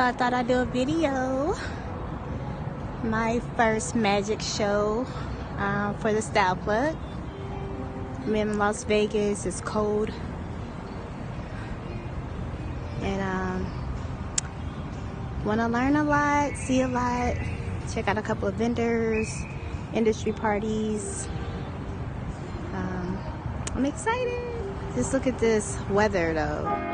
I thought I'd do a video. My first magic show for the Style Plug. I'm in Las Vegas. It's cold. And want to learn a lot, see a lot, check out a couple of vendors, industry parties. I'm excited. Just look at this weather though.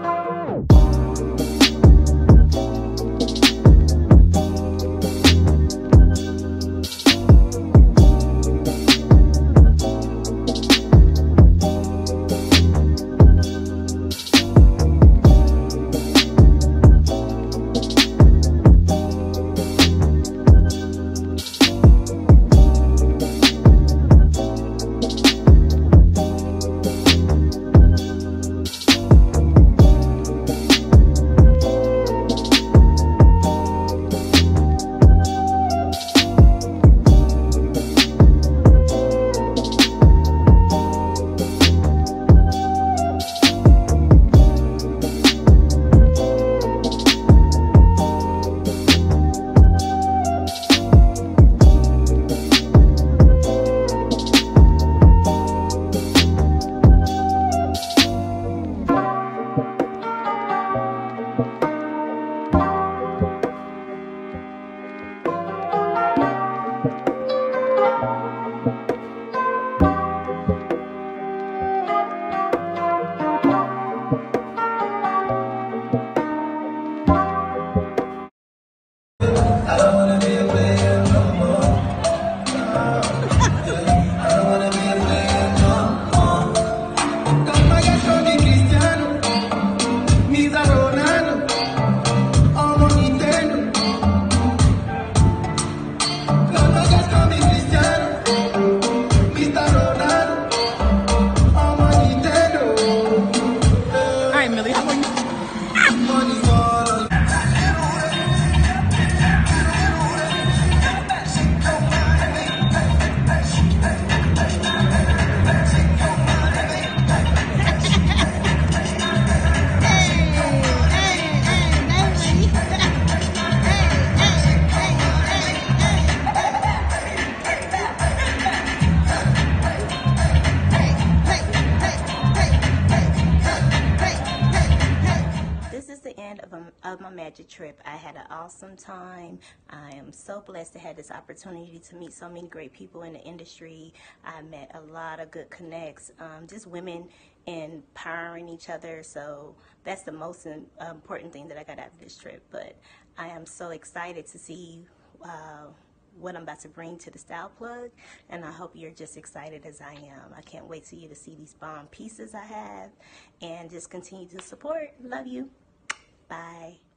Of my magic trip. I had an awesome time. I am so blessed to have this opportunity to meet so many great people in the industry. I met a lot of good connects, just women empowering each other. So that's the most important thing that I got out of this trip. But I am so excited to see what I'm about to bring to the Style Plug, and I hope you're just excited as I am. I can't wait for you to see these bomb pieces I have, and just continue to support. Love you. Bye.